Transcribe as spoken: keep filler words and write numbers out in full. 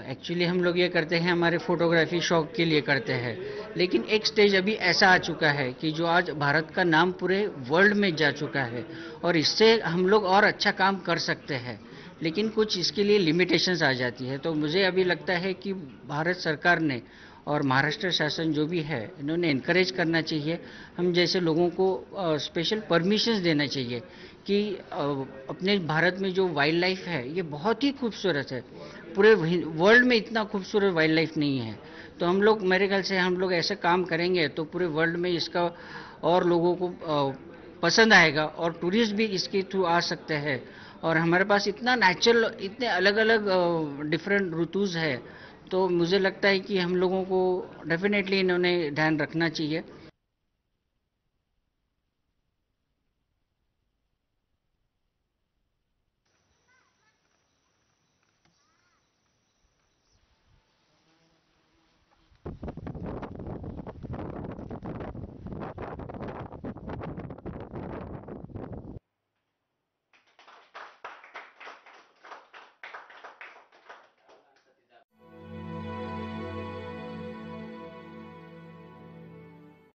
Actually हम लोग ये करते हैं हमारे फोटोग्राफी शौक के लिए करते हैं, लेकिन एक स्टेज अभी ऐसा आ चुका है कि जो आज भारत का नाम पूरे वर्ल्ड में जा चुका है और इससे हम लोग और अच्छा काम कर सकते हैं, लेकिन कुछ इसके लिए लिमिटेशंस आ जाती है। तो मुझे अभी लगता है कि भारत सरकार ने और महाराष्ट्र शासन जो भी है, इन्होंने इनकरेज करना चाहिए हम जैसे लोगों को, स्पेशल परमिशंस देना चाहिए कि अ, अपने भारत में जो वाइल्ड लाइफ है ये बहुत ही खूबसूरत है। पूरे वर्ल्ड में इतना खूबसूरत वाइल्ड लाइफ नहीं है। तो हम लोग, मेरे ख्याल से हम लोग ऐसे काम करेंगे तो पूरे वर्ल्ड में इसका और लोगों को अ, पसंद आएगा और टूरिस्ट भी इसके थ्रू आ सकते हैं। और हमारे पास इतना नेचुरल, इतने अलग अलग डिफरेंट ऋतुज है, तो मुझे लगता है कि हम लोगों को डेफिनेटली इन्होंने ध्यान रखना चाहिए।